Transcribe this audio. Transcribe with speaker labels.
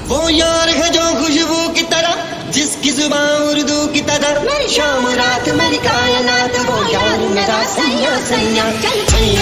Speaker 1: वो यार है जो खुशबू की तरह, जिसकी जुबान उर्दू की तरह, मेरी शाम रात मेरी कायनात, वो यार मेरा सैया सैया।